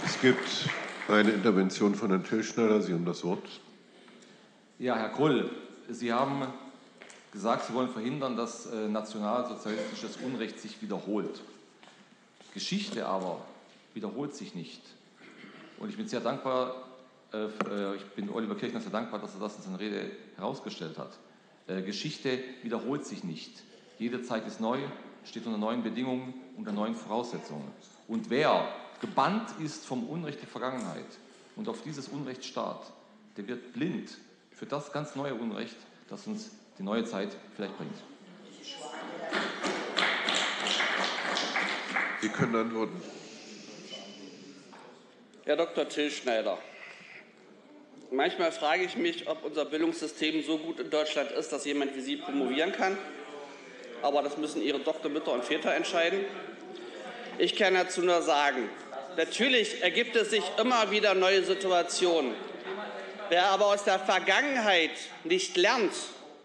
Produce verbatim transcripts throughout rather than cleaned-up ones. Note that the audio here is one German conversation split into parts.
Es gibt eine Intervention von Herrn Tilschneider. Sie haben das Wort. Ja, Herr Grull, Sie haben gesagt, Sie wollen verhindern, dass äh, nationalsozialistisches Unrecht sich wiederholt. Geschichte aber wiederholt sich nicht. Und ich bin sehr dankbar, äh, ich bin Oliver Kirchner sehr dankbar, dass er das in seiner Rede herausgestellt hat. Äh, Geschichte wiederholt sich nicht. Jede Zeit ist neu, steht unter neuen Bedingungen, unter neuen Voraussetzungen. Und wer gebannt ist vom Unrecht der Vergangenheit und auf dieses Unrecht starrt, der wird blind für das ganz neue Unrecht, das uns die neue Zeit vielleicht bringt. Sie können antworten. Herr Doktor Tilschneider, manchmal frage ich mich, ob unser Bildungssystem so gut in Deutschland ist, dass jemand wie Sie promovieren kann. Aber das müssen Ihre Doktormütter und Väter entscheiden. Ich kann dazu nur sagen, natürlich ergibt es sich immer wieder neue Situationen. Wer aber aus der Vergangenheit nicht lernt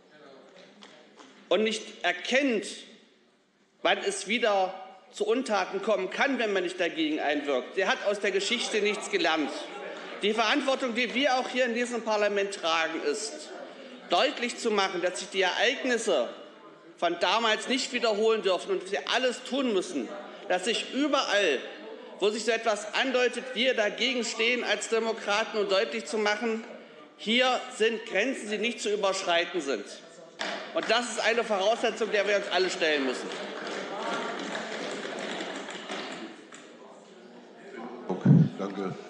und nicht erkennt, wann es wieder zu Untaten kommen kann, wenn man nicht dagegen einwirkt, der hat aus der Geschichte nichts gelernt. Die Verantwortung, die wir auch hier in diesem Parlament tragen, ist, deutlich zu machen, dass sich die Ereignisse von damals nicht wiederholen dürfen und wir alles tun müssen, dass sich überall, wo sich so etwas andeutet, wir dagegen stehen als Demokraten, und deutlich zu machen, hier sind Grenzen, die nicht zu überschreiten sind. Und das ist eine Voraussetzung, der wir uns alle stellen müssen. Okay, danke.